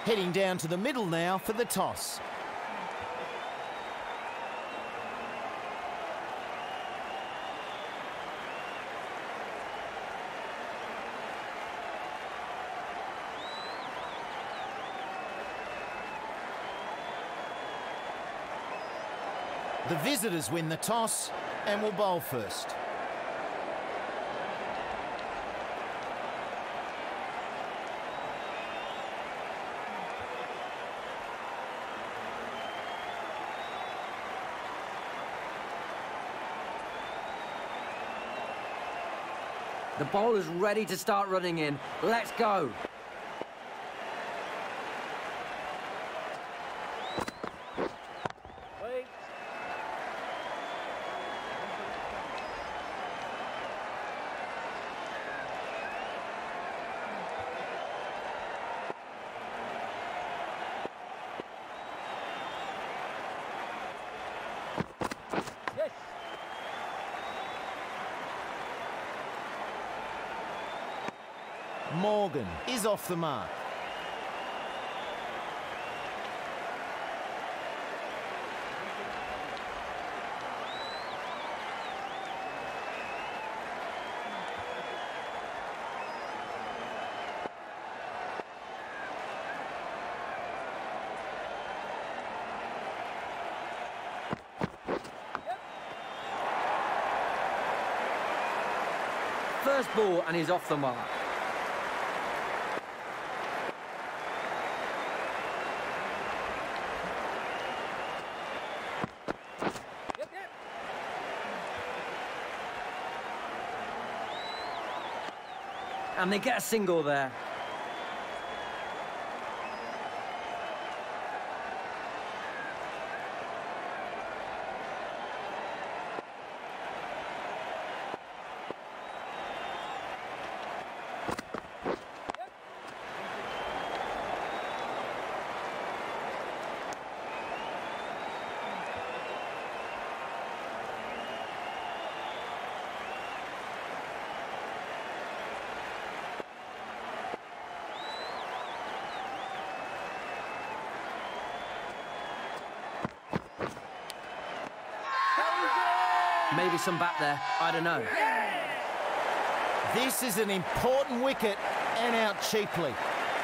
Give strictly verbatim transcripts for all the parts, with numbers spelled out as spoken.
Heading down to the middle now for the toss. The visitors win the toss and will bowl first. The bowler's ready to start running in. Let's go. Wait. Yes. Morgan is off the mark. First ball and he's off the mark. Yep, yep. And they get a single there. Maybe some back there, I don't know. This is an important wicket and out cheaply.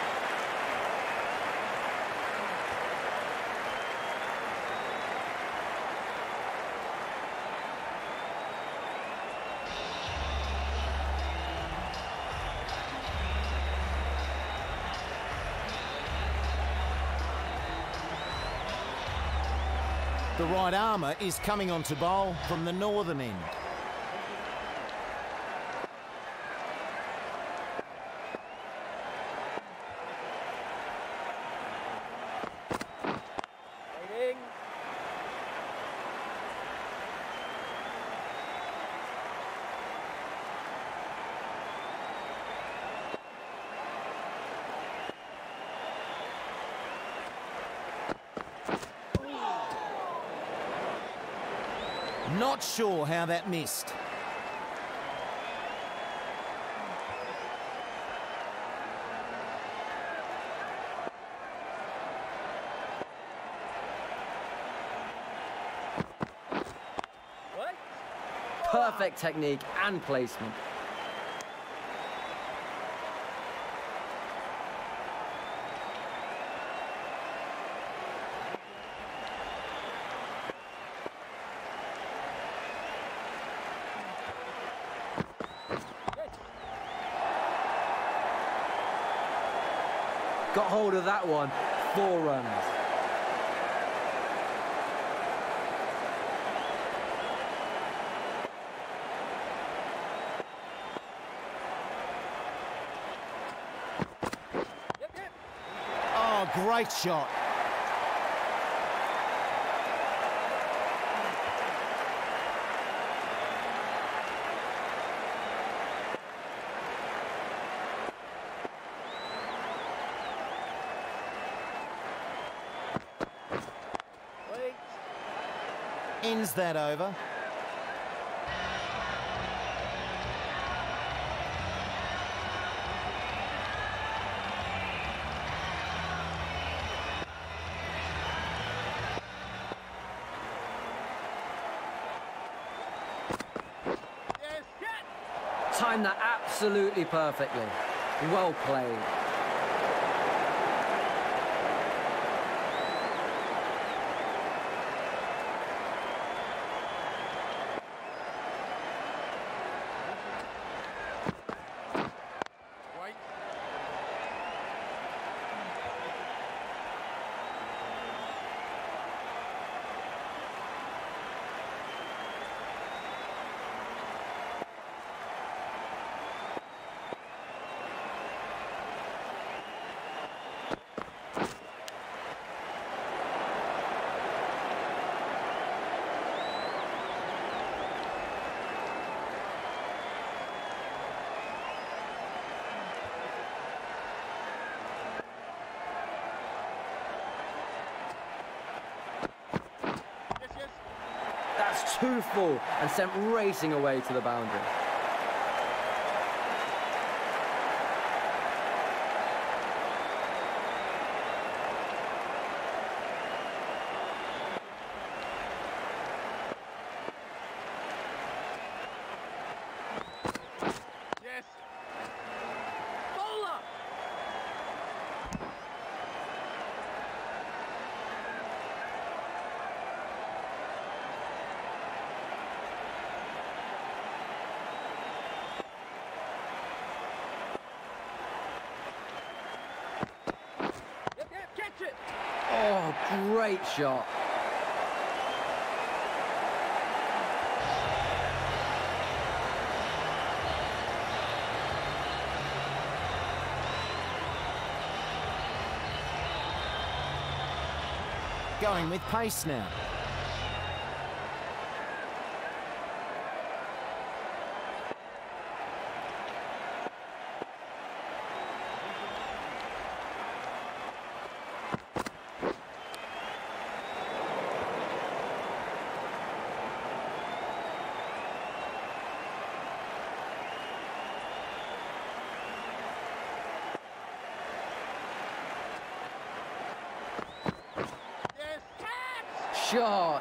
The right armour is coming on to bowl from the northern end. Waiting. Not sure how that missed. What? Perfect technique and placement. Got hold of that one. Four runs. Yep, yep. Oh, great shot. Wait. Ends that over. Yes. Get. Timed that absolutely perfectly. Well played. Wait. Yes, yes. That's too full and sent racing away to the boundary. Yes. Bowler. Yep, yep, catch it. Oh, great shot. Going with pace now. Yes. Catch. Shot.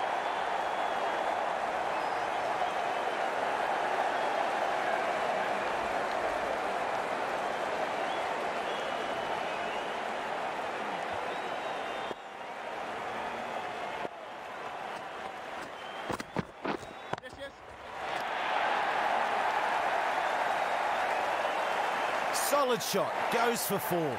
Yes, yes. Solid shot. Goes for four.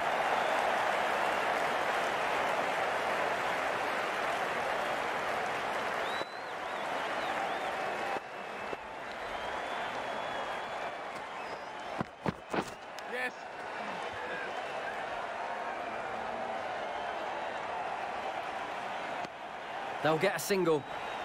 Yes. They'll get a single.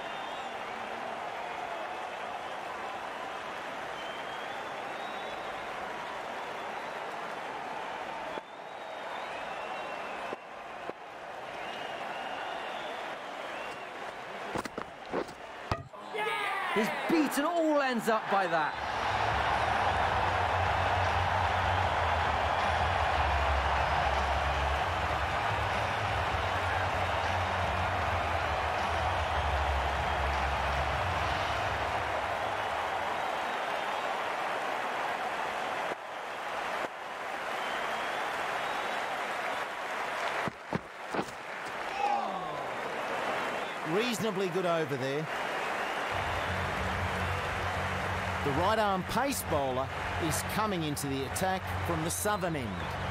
He's beaten all ends up by that. Reasonably good over there. The right arm pace bowler is coming into the attack from the southern end.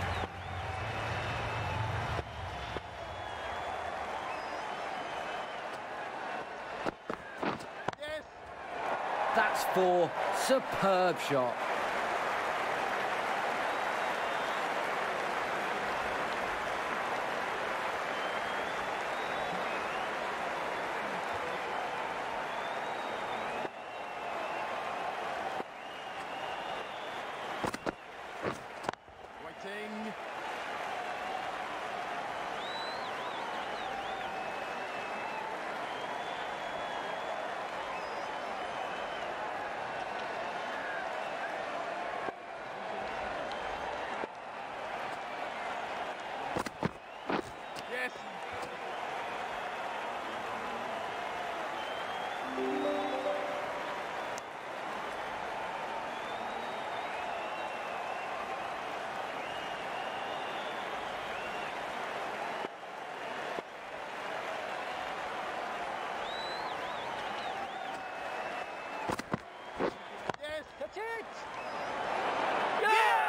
Yes. That's four. Superb shot. Waiting.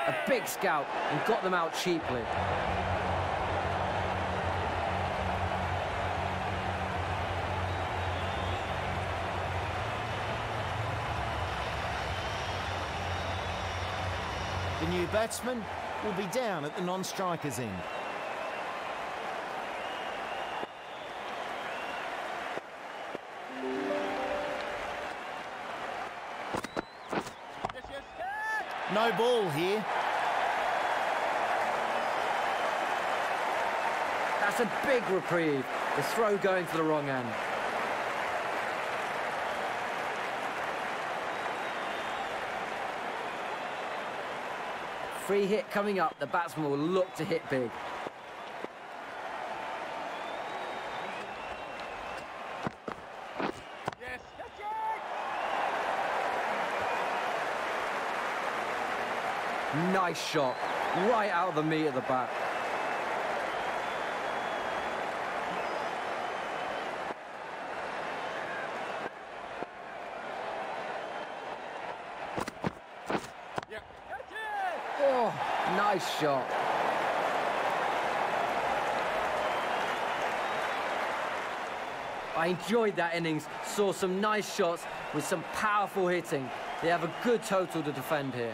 A big scout and got them out cheaply. The new batsman will be down at the non-striker's end. Yes, yes. Catch! No ball here. That's a big reprieve. The throw going to the wrong end. Free hit coming up. The batsman will look to hit big. Yes. Catch it! Nice shot. Right out of the meat of the bat. Yeah. Catch it! Oh, nice shot. I enjoyed that innings. Saw some nice shots with some powerful hitting. They have a good total to defend here.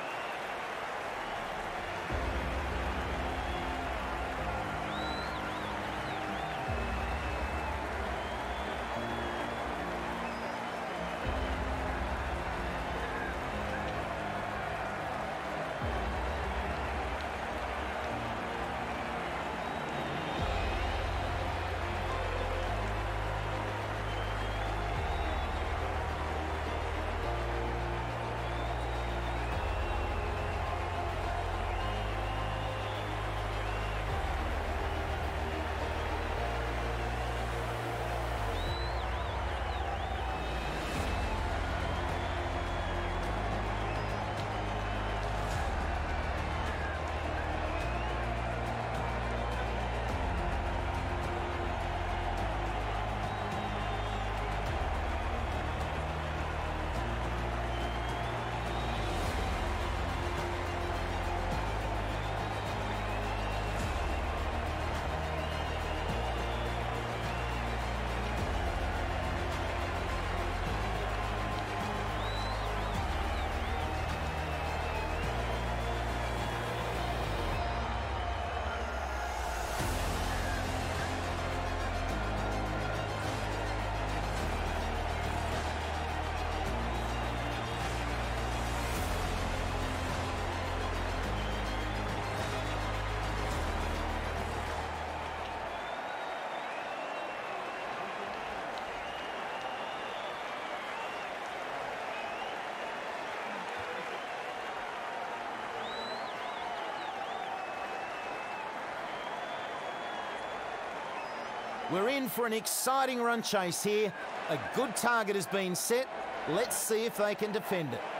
We're in for an exciting run chase here. A good target has been set. Let's see if they can defend it.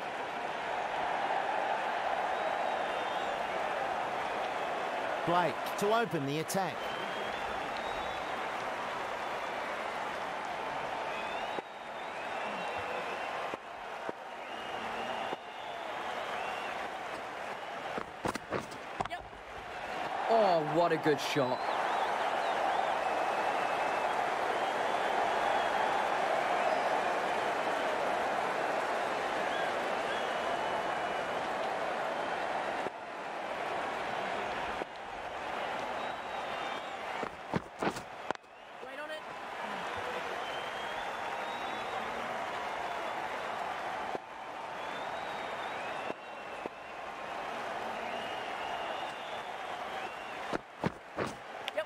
Blake to open the attack. Yep. Oh, what a good shot. Wait on it. Yep.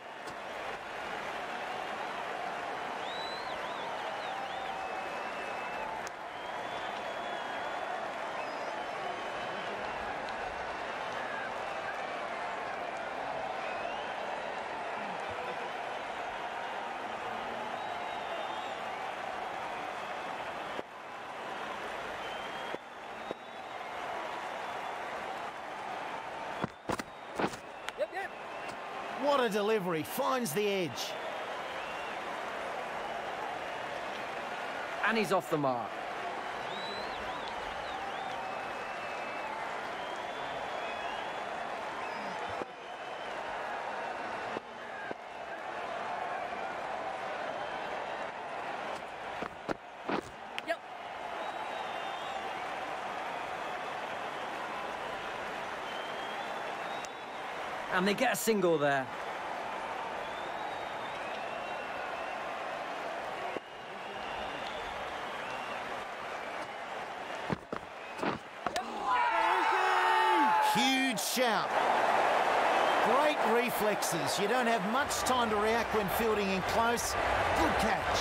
Yep, yep. What a delivery, finds the edge. And he's off the mark. And they get a single there. Huge shout. Great reflexes. You don't have much time to react when fielding in close. Good catch.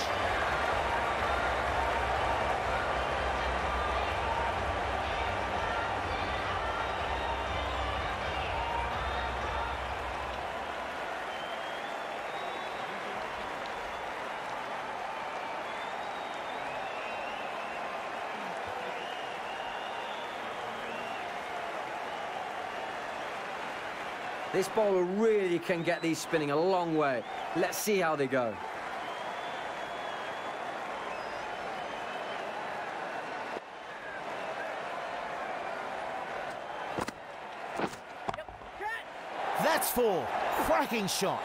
This bowler really can get these spinning a long way. Let's see how they go. That's four. Cracking shot.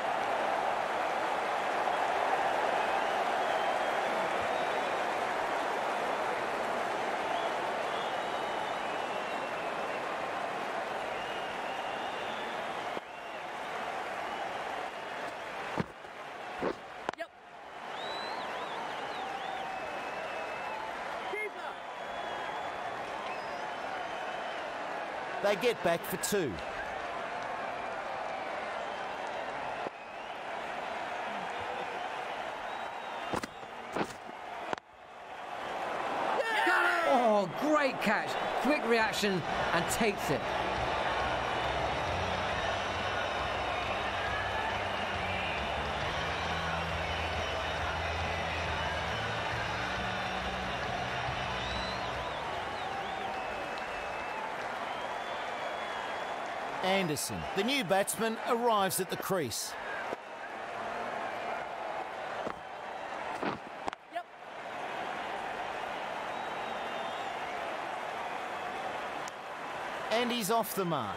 They get back for two. Oh, great catch. Quick reaction and takes it. Anderson, the new batsman, arrives at the crease. Yep. And he's off the mark.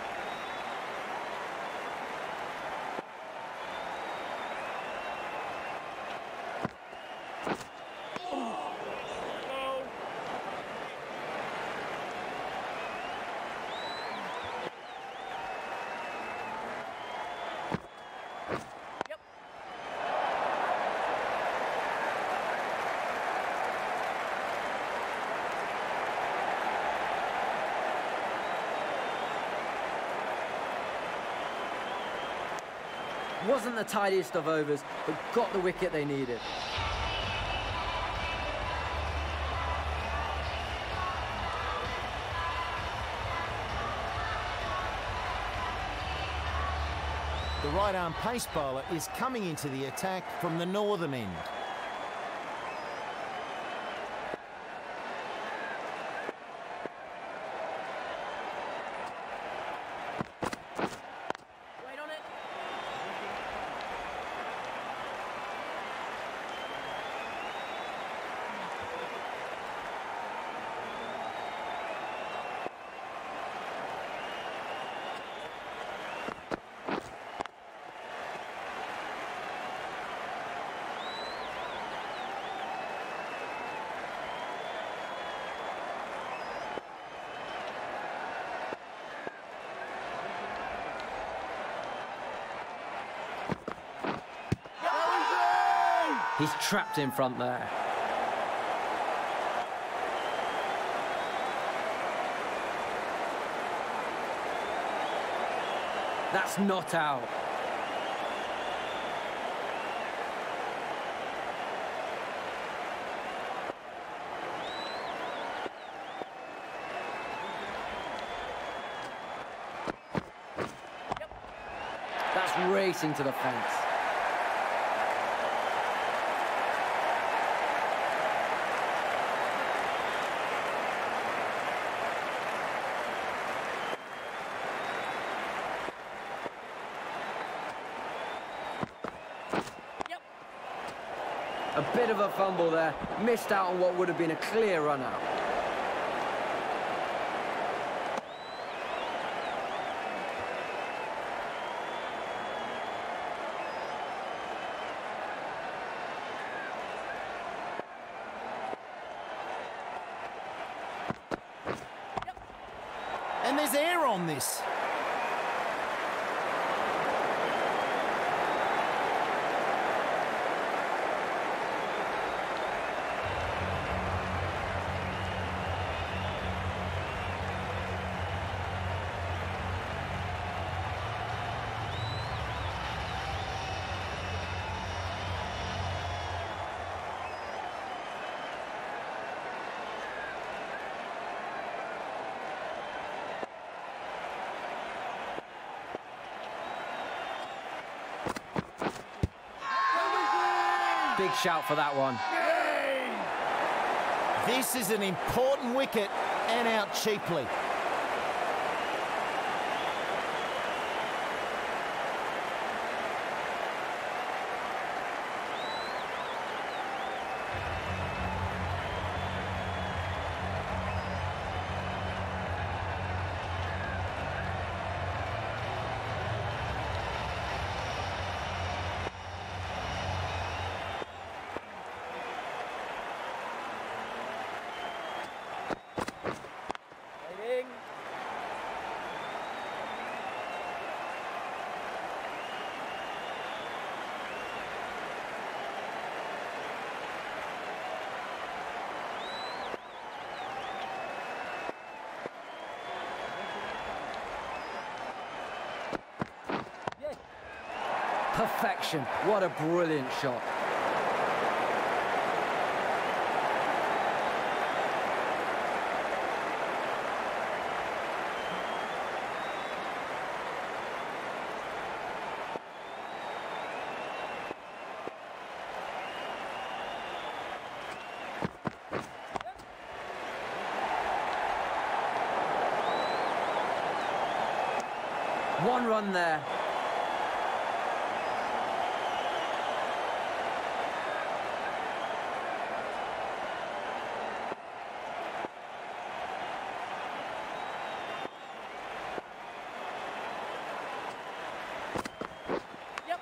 Wasn't the tidiest of overs, but got the wicket they needed. The right-arm pace bowler is coming into the attack from the northern end. Wait on it. He's trapped in front there. That's not out. That's racing to the fence. A bit of a fumble there. Missed out on what would have been a clear run out. And there's air on this. Big shout for that one. This is an important wicket and out cheaply. Waiting. Yes. Perfection. What a brilliant shot. One run there. Yep.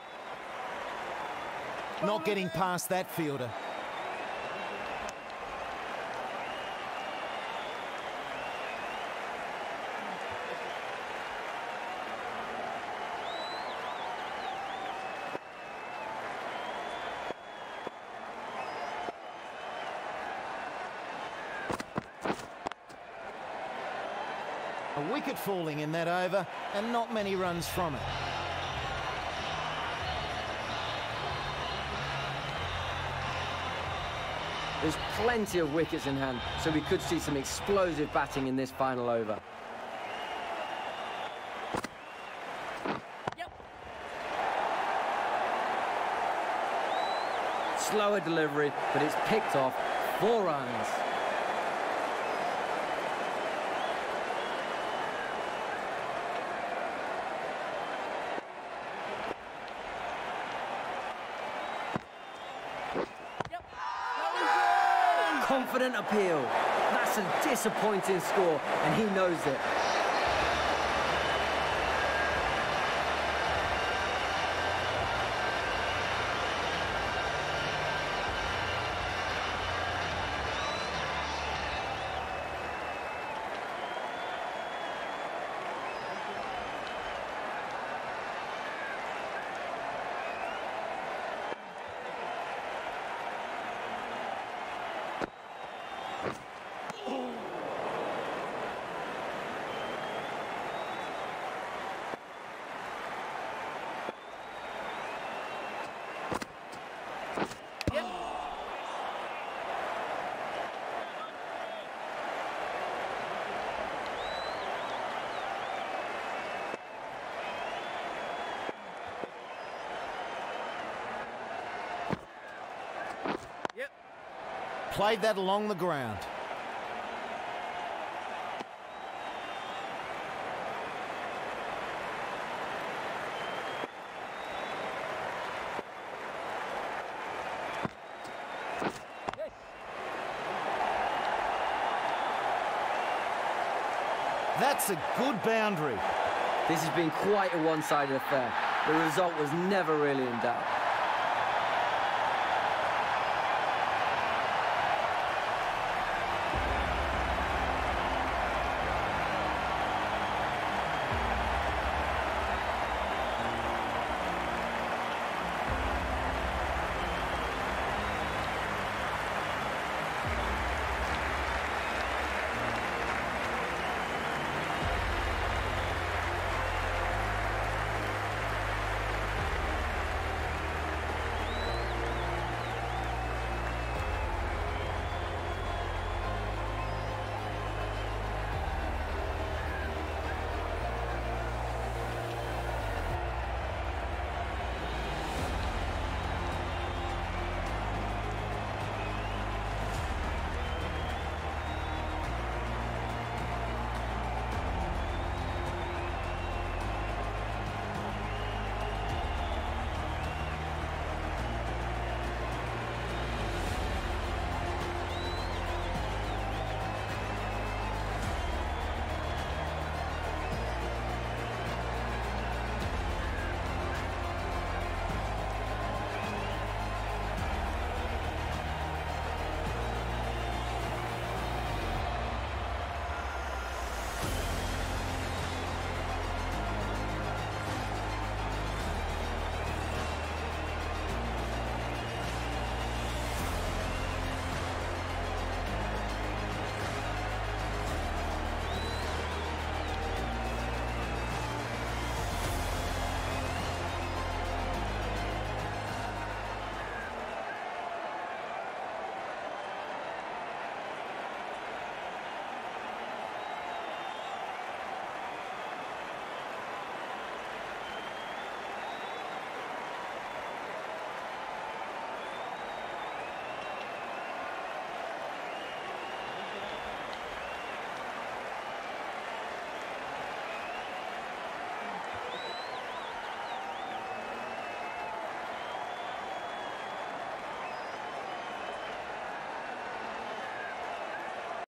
Not getting past that fielder. A wicket falling in that over, and not many runs from it. There's plenty of wickets in hand, so we could see some explosive batting in this final over. Yep. Slower delivery, but it's picked off. Four runs. Yep. That was it. Confident appeal. That's a disappointing score, and he knows it. Yep. Yep. Played that along the ground. Yes. That's a good boundary. This has been quite a one-sided affair. The result was never really in doubt.